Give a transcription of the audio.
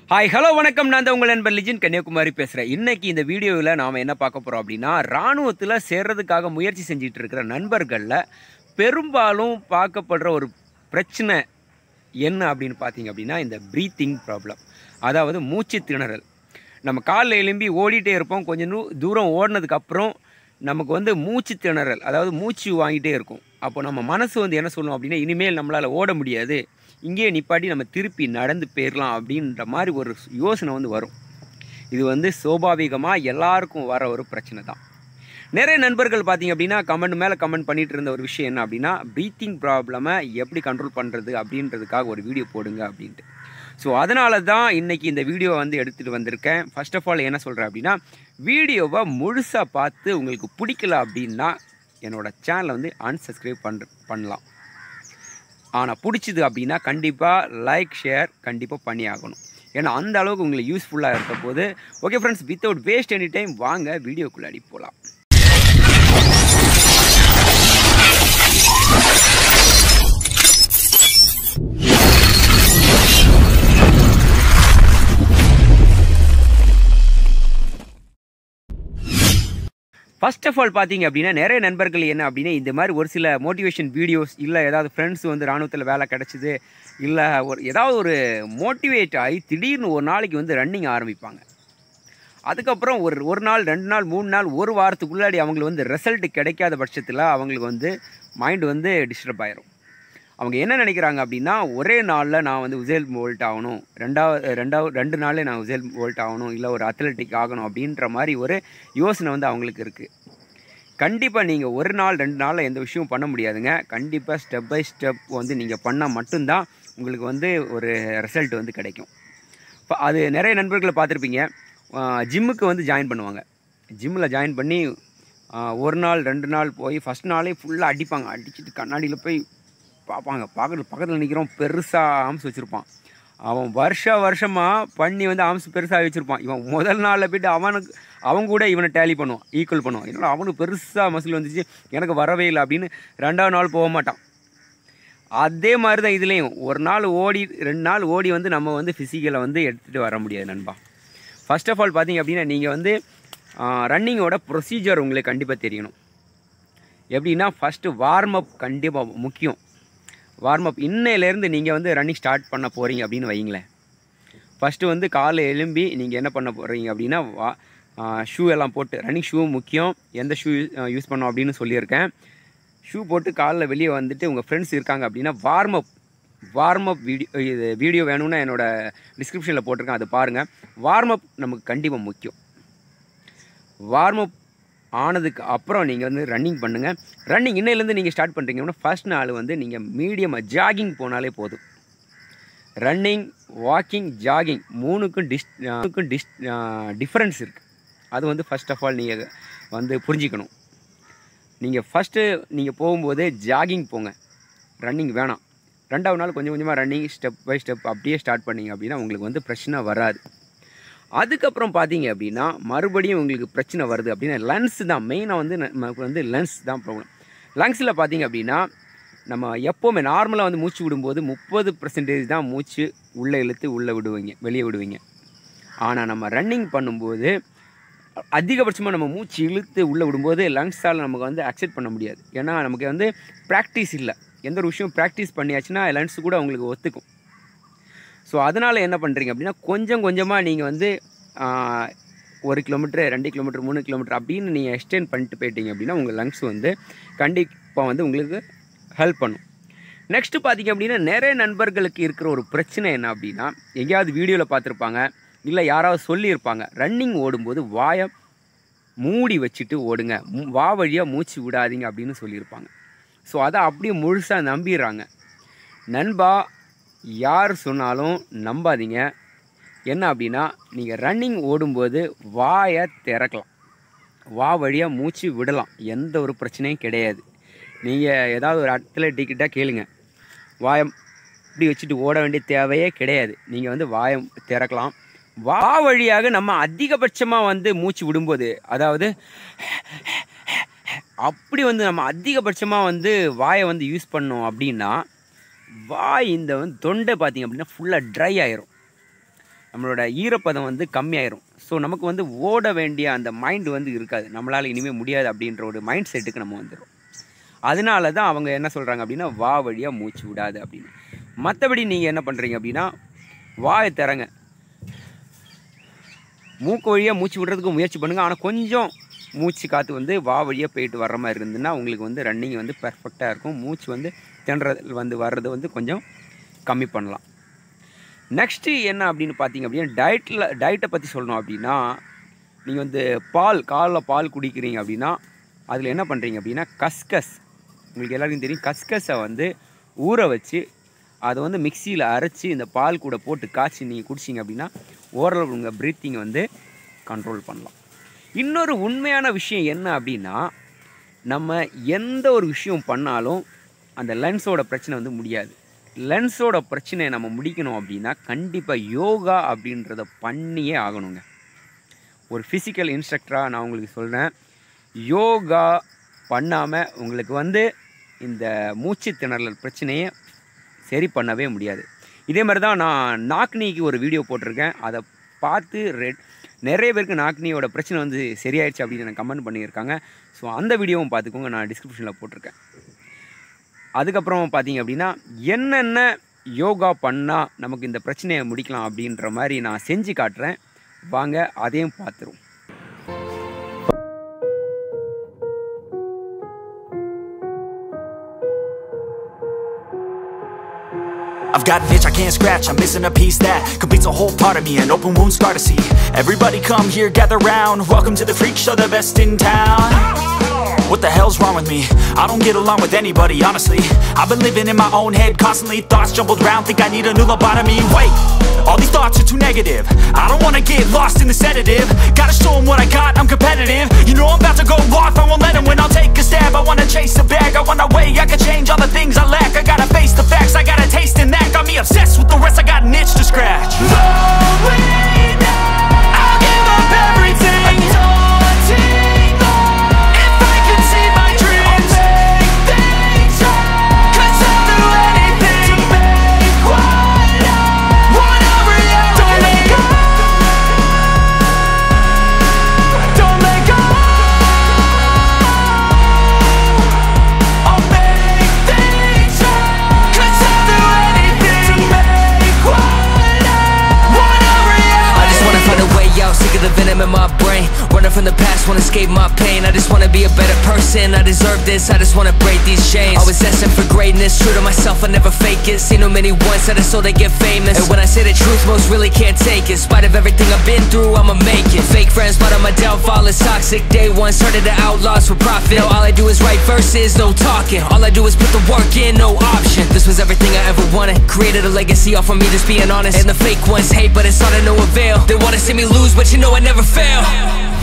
Hi hello வணக்கம். நான் தான் உங்கள் நண்பர் லிஜன் கன்னியாகுமரி பேசுகிறேன். இன்றைக்கி இந்த வீடியோவில் நாம் என்ன பார்க்க போகிறோம் அப்படின்னா, இராணுவத்தில் சேர்றதுக்காக முயற்சி செஞ்சிட்டு இருக்கிற நண்பர்களில் பெரும்பாலும் பார்க்கப்படுற ஒரு பிரச்சனை என்ன அப்படின்னு பார்த்தீங்க அப்படின்னா, இந்த ப்ரீத்திங் ப்ராப்ளம், அதாவது மூச்சு திணறல். நம்ம காலில் எழும்பி ஓடிட்டே இருப்போம். கொஞ்சம் தூரம் ஓடினதுக்கப்புறம் நமக்கு வந்து மூச்சு திணறல், அதாவது மூச்சு வாங்கிட்டே இருக்கும். அப்போ நம்ம மனசு வந்து என்ன சொல்லும் அப்படின்னா, இனிமேல் நம்மளால் ஓட முடியாது, இங்கேயே நிப்பாட்டி நம்ம திருப்பி நடந்து போயிடலாம் அப்படின்ற மாதிரி ஒரு யோசனை வந்து வரும். இது வந்து சுவாபாவிகமாக எல்லாருக்கும் வர ஒரு பிரச்சனை தான். நிறைய நண்பர்கள் பார்த்தீங்க அப்படின்னா கமெண்ட் மேலே கமெண்ட் பண்ணிகிட்டு இருந்த ஒரு விஷயம் என்ன அப்படின்னா, ப்ரீத்திங் ப்ராப்ளமை எப்படி கண்ட்ரோல் பண்ணுறது அப்படின்றதுக்காக ஒரு வீடியோ போடுங்க அப்படின்ட்டு. ஸோ அதனால தான் இன்றைக்கி இந்த வீடியோவை வந்து எடுத்துகிட்டு வந்திருக்கேன். ஃபர்ஸ்ட் ஆஃப் ஆல் என்ன சொல்கிறேன் அப்படின்னா, வீடியோவை முழுசாக பார்த்து உங்களுக்கு பிடிக்கல அப்படின்னா என்னோடய சேனலை வந்து அன்சப்ஸ்கிரைப் பண்ணலாம். ஆனால் பிடிச்சிது அப்படின்னா கண்டிப்பாக லைக் ஷேர் கண்டிப்பாக பண்ணி ஆகணும். ஏன்னா அந்த அளவுக்கு உங்களுக்கு யூஸ்ஃபுல்லாக இருக்க போது. Okay friends, without waste any time வாங்க வீடியோக்குள்ளாடி போகலாம். ஃபர்ஸ்ட் ஆஃப் ஆல் பார்த்தீங்க அப்படின்னா, நிறைய நண்பர்கள் என்ன அப்படின்னா, இந்த மாதிரி ஒரு சில மோட்டிவேஷன் வீடியோஸ், இல்லை ஏதாவது ஃப்ரெண்ட்ஸ் வந்து இராணுவத்தில் வேலை கிடச்சிது, இல்லை ஏதாவது ஒரு மோட்டிவேட் ஆகி திடீர்னு ஒரு நாளைக்கு வந்து ரன்னிங் ஆரம்பிப்பாங்க. அதுக்கப்புறம் ஒரு நாள் 2 நாள் 3 நாள் ஒரு வாரத்துக்குள்ளாடி அவங்களுக்கு வந்து ரிசல்ட் கிடைக்காத பட்சத்தில் அவங்களுக்கு வந்து மைண்டு வந்து டிஸ்டர்ப் ஆயிரும். அவங்க என்ன நினைக்கிறாங்க அப்படின்னா, ஒரே நாளில் நான் வந்து உசேன் போல்ட் ஆகணும், 2 நாளில் நான் உசேன் போல்ட் ஆகணும், இல்லை ஒரு அத்லெட்டிக் ஆகணும் அப்படின்ற மாதிரி ஒரு யோசனை வந்து அவங்களுக்கு இருக்குது. கண்டிப்பாக நீங்கள் ஒரு நாள் 2 நாளில் எந்த விஷயமும் பண்ண முடியாதுங்க. கண்டிப்பாக ஸ்டெப் பை ஸ்டெப் வந்து நீங்கள் பண்ணால் மட்டும்தான் உங்களுக்கு வந்து ஒரு ரிசல்ட் வந்து கிடைக்கும். இப்போ அது நிறைய நண்பர்களை பார்த்துருப்பீங்க, ஜிம்முக்கு வந்து ஜாயின் பண்ணுவாங்க. ஜிம்மில் ஜாயின் பண்ணி ஒரு நாள் 2 நாள் போய் ஃபஸ்ட் நாளே ஃபுல்லாக அடிப்பாங்க. அடிச்சுட்டு கண்ணாடியில் போய் பார்ப்பாங்க. பக்கத்தில் நிற்கிறோம், பெருசாக ஆம்ஸ் வச்சுருப்பான். அவன் வருஷமாக பண்ணி வந்து ஆம்ஸ் பெருசாக வச்சுருப்பான். இவன் முதல் நாளில் போய்ட்டு அவங்க கூட இவனை டேலி பண்ணுவான், ஈக்குவல் பண்ணுவான். என்னோட அவனுக்கு பெருசாக மசில் வந்துச்சு, எனக்கு வரவே இல்லை அப்படின்னு 2ஆவது நாள் போக மாட்டான். அதே மாதிரி தான் இதுலேயும் ஒரு நாள் ஓடி 2 நாள் ஓடி வந்து நம்ம வந்து ஃபிசிக்கலை வந்து எடுத்துகிட்டு வர முடியாது நண்பா. ஃபர்ஸ்ட் ஆஃப் ஆல் பார்த்தீங்க அப்படின்னா, நீங்கள் வந்து ரன்னிங்கோட ப்ரொசீஜர் உங்களுக்கு கண்டிப்பாக தெரியணும். எப்படின்னா, ஃபஸ்ட்டு வார்ம் அப் கண்டிப்பாக முக்கியம். வார்ம் அப் இன்னையிலேருந்து நீங்கள் வந்து ரன்னிங் ஸ்டார்ட் பண்ண போகிறீங்க அப்படின்னு வைங்களேன். ஃபஸ்ட்டு வந்து காலை எழும்பி நீங்கள் என்ன பண்ண போகிறீங்க அப்படின்னா, ஷூ எல்லாம் போட்டு, ரன்னிங் ஷூ முக்கியம், எந்த ஷூ யூஸ் பண்ணோம் அப்படின்னு சொல்லியிருக்கேன். ஷூ போட்டு காலில் வெளியே வந்துட்டு உங்கள் ஃப்ரெண்ட்ஸ் இருக்காங்க அப்படின்னா வார்ம் அப் வீடியோ வேணும்னா என்னோடய டிஸ்கிரிப்ஷனில் போட்டிருக்கேன், அதை பாருங்கள். வார்ம் அப் நமக்கு கண்டிப்பாக முக்கியம். வார்ம் அப் ஆனதுக்கு அப்புறம் நீங்கள் வந்து ரன்னிங் பண்ணுங்கள். ரன்னிங் இன்னையிலேருந்து நீங்கள் ஸ்டார்ட் பண்ணுறீங்கன்னா ஃபர்ஸ்ட் நாள் வந்து நீங்கள் மீடியமாக ஜாகிங் போனாலே போதும். ரன்னிங், வாக்கிங், ஜாகிங் மூணுக்கும் டிஃப்ரென்ஸ் இருக்குது. அது வந்து ஃபர்ஸ்ட் ஆஃப் ஆல் நீங்கள் வந்து புரிஞ்சிக்கணும். நீங்கள் ஃபஸ்ட்டு நீங்கள் போகும்போதே ஜாகிங் போங்க, ரன்னிங் வேணாம். 2ஆவது நாள் கொஞ்சம் கொஞ்சமாக ரன்னிங் ஸ்டெப் பை ஸ்டெப் அப்படியே ஸ்டார்ட் பண்ணிங்க அப்படின்னா உங்களுக்கு வந்து பிரச்சனை வராது. அதுக்கப்புறம் பார்த்தீங்க அப்படின்னா மறுபடியும் உங்களுக்கு பிரச்சனை வருது அப்படின்னா லங்ஸ் தான் மெயினாக வந்து நமக்கு வந்து லங்ஸ் தான் ப்ராப்ளம். லங்ஸில் பார்த்தீங்க அப்படின்னா நம்ம எப்போவுமே நார்மலாக வந்து மூச்சு விடும்போது 30% தான் மூச்சு உள்ளே இழுத்து வெளியே விடுவீங்க. ஆனால் நம்ம ரன்னிங் பண்ணும்போது அதிகபட்சமாக நம்ம மூச்சு இழுத்து உள்ளே விடும்போது லங்ஸால் நமக்கு வந்து அக்செப்ட் பண்ண முடியாது. ஏன்னா நமக்கு வந்து ப்ராக்டிஸ் இல்லை. எந்த ஒரு விஷயம் ப்ராக்டிஸ் பண்ணியாச்சுன்னா லங்ஸ் கூட உங்களுக்கு ஒத்துக்கும். ஸோ அதனால் என்ன பண்ணுறீங்க அப்படின்னா, கொஞ்சம் கொஞ்சமாக நீங்கள் வந்து 1 கிலோமீட்டர் 2 கிலோமீட்டர் 3 கிலோமீட்டர் அப்படின்னு நீங்கள் எக்ஸ்டெண்ட் பண்ணிட்டு போயிட்டீங்க அப்படின்னா உங்கள் லங்ஸ் வந்து கண்டிப்பாக வந்து உங்களுக்கு ஹெல்ப் பண்ணும். நெக்ஸ்ட்டு பார்த்தீங்க அப்படின்னா, நிறைய நண்பர்களுக்கு இருக்கிற ஒரு பிரச்சனை என்ன அப்படின்னா, எங்கேயாவது வீடியோவில் பார்த்துருப்பாங்க, இல்லை யாராவது சொல்லியிருப்பாங்க, ரன்னிங் ஓடும்போது வாயை மூடி வச்சுட்டு ஓடுங்க, வழியாக மூச்சு விடாதீங்க அப்படின்னு சொல்லியிருப்பாங்க. ஸோ அதை அப்படியே முழுசாக நம்பிடுறாங்க. நண்பா, யார் சொன்னாலும் நம்பாதீங்க. என்ன அப்படின்னா, நீங்கள் ரன்னிங் ஓடும்போது வாயை திறக்கலாம், வழியாக மூச்சு விடலாம், எந்த ஒரு பிரச்சனையும் கிடையாது. நீங்கள் ஏதாவது ஒரு அத்லெட்டிக்கிட்ட கேளுங்க, வாயை இப்படி வச்சுட்டு ஓட வேண்டிய தேவையே கிடையாது. நீங்கள் வந்து வாயை திறக்கலாம். வழியாக நம்ம அதிகபட்சமாக வந்து மூச்சு விடும்போது, அதாவது அப்படி வந்து நம்ம அதிகபட்சமாக வந்து வாயை வந்து யூஸ் பண்ணோம் அப்படின்னா வாய் இந்த வந்து தொண்டை பார்த்திங்க அப்படின்னா ஃபுல்லாக ட்ரை ஆயிரும். நம்மளோட ஈரப்பதம் வந்து கம்மியாயிரும். ஸோ நமக்கு வந்து ஓட வேண்டிய அந்த மைண்ட் வந்து இருக்காது. நம்மளால் இனிமேல் முடியாது அப்படின்ற ஒரு மைண்ட் செட்டுக்கு நம்ம வந்துடும். அதனால தான் அவங்க என்ன சொல்கிறாங்க அப்படின்னா வா வழியாக மூச்சு விடாது அப்படின்னு. மற்றபடி நீங்கள் என்ன பண்ணுறீங்க அப்படின்னா வாயை திறங்க, மூக்கு வழியாக மூச்சு விடுறதுக்கு முயற்சி பண்ணுங்கள். ஆனால் கொஞ்சம் மூச்சு காற்று வந்து வா வழியாக போயிட்டு வர்ற மாதிரி இருந்ததுன்னா உங்களுக்கு வந்து ரன்னிங் வந்து பெர்ஃபெக்டாக இருக்கும். மூச்சு வந்து திணறல் வந்து வர்றது வந்து கொஞ்சம் கம்மி பண்ணலாம். நெக்ஸ்ட்டு என்ன அப்படின்னு பார்த்தீங்க அப்படின்னா டயட்டை பற்றி சொல்லணும் அப்படின்னா நீங்கள் வந்து காலைல பால் குடிக்கிறீங்க அப்படின்னா அதில் என்ன பண்ணுறீங்க அப்படின்னா கஸ்கஸ், உங்களுக்கு எல்லாருக்கும் தெரியும், கஸ்கஸை வந்து ஊற வச்சு அதை வந்து மிக்சியில் அரைச்சி இந்த பால் கூட போட்டு காய்ச்சி நீங்கள் குடிச்சிங்க அப்படின்னா ஓரளவு உங்கள் ப்ரீத்திங்கை வந்து கண்ட்ரோல் பண்ணலாம். இன்னொரு உண்மையான விஷயம் என்ன அப்படின்னா நம்ம எந்த ஒரு விஷயம் பண்ணாலும் அந்த லென்ஸோட பிரச்சனை வந்து முடியாது. லென்ஸோட பிரச்சனையை நம்ம முடிக்கணும் அப்படின்னா கண்டிப்பாக யோகா அப்படின்றத பண்ணியே ஆகணுங்க. ஒரு ஃபிசிக்கல் இன்ஸ்ட்ரக்டராக நான் உங்களுக்கு சொல்கிறேன், யோகா பண்ணாமல் உங்களுக்கு வந்து இந்த மூச்சு திணறல் பிரச்சனையை சரி பண்ணவே முடியாது. இதே மாதிரி தான் நான் நாக்னிக்கு ஒரு வீடியோ போட்டிருக்கேன். அதை பார்த்து நிறைய பேருக்கு நாக்னியோட பிரச்சனை வந்து சரியாயிடுச்சு அப்படின்னு எனக்கு கமெண்ட் பண்ணியிருக்காங்க. ஸோ அந்த வீடியோவும் பார்த்துக்கோங்க, நான் டிஸ்கிரிப்ஷனில் போட்டிருக்கேன். அதுக்கப்புறம் பார்த்தீங்க அப்படின்னா என்னென்ன யோகா பண்ணால் நமக்கு இந்த பிரச்சனையை முடிக்கலாம் அப்படின்ற மாதிரி நான் செஞ்சு காட்டுறேன். வாங்க அதையும் பார்த்துருவோம். I've got an itch I can't scratch, I'm missing a piece that completes a whole part of me, an open wound scar to see. Everybody come here, gather round, welcome to the freak show, the best in town. What the hell's wrong with me? I don't get along with anybody, honestly. I've been living in my own head constantly, thoughts jumbled round, think I need a new lobotomy. Wait, all these thoughts are too negative, I don't wanna get lost in the sedative. Gotta show them what I got, I'm competitive. You know I'm about to go off, I won't let them win, I'll take a stab. I wanna chase a bag, I wanna weigh, I can change all the things I lack. I gotta face the facts, I got a taste in that. Got me obsessed with the rest, I got an itch to scratch. I'll give up everything, if I can see my dreams, I'll make things right. 'Cause I'll do anything to make what I want a reality. Don't let go, don't let go. I'll make things right. 'Cause I'll do anything to make what I want a reality. I just wanna find a way out, sick of the venom in my brain. Running from the past, wanna escape my pain. I just wanna be a better person, I deserve this. I just wanna break these chains. Always asking for greatness, true to myself, I never fake it. Seen too many once that I so they get famous. And when I say the truth, most really can't take it. In spite of everything I've been through, I'ma make it. Fake friends, but on my downfall is toxic. Day one, started the outlaws for profit. Now all I do is write verses, no talking. All I do is put the work in, no option. This was everything I ever wanted. Created a legacy off of me, just being honest. And the fake ones hate, but it's all to no avail. They wanna see me lose, but you know I never fail.